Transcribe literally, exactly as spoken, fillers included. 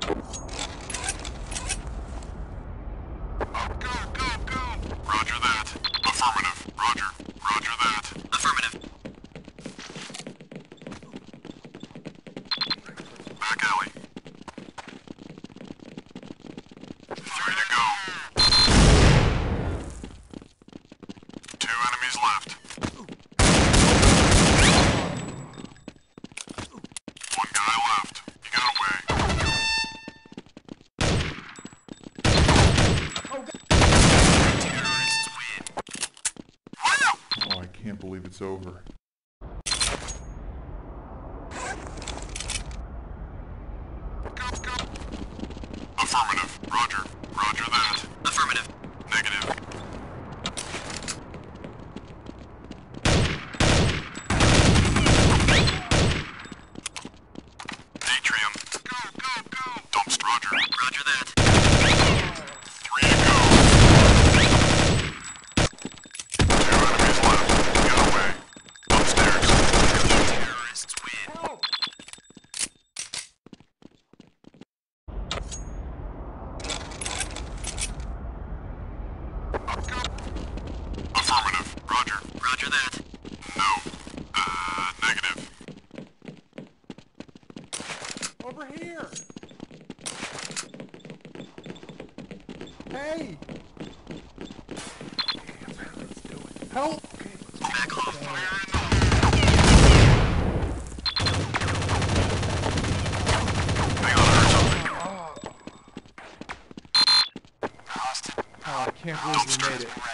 Go, go, go! Roger that. Affirmative. Roger. Roger that. Affirmative. Back alley. Three to go. Two enemies left. One guy left. He got away. Terrorists win. Oh, I can't believe it's over. Go, go. Affirmative. Roger. Roger that. Affirmative. Negative. Atrium. Go, go, go. Dumpster. Roger. Roger that. Three to go. Two enemies left. Get away. Upstairs. Terrorists win. Go. Affirmative. Roger. Roger that. No. Uh, negative. Over here! Hey! Help! Back off. Fire in the Hang on, I heard something. Oh, I can't believe we made it.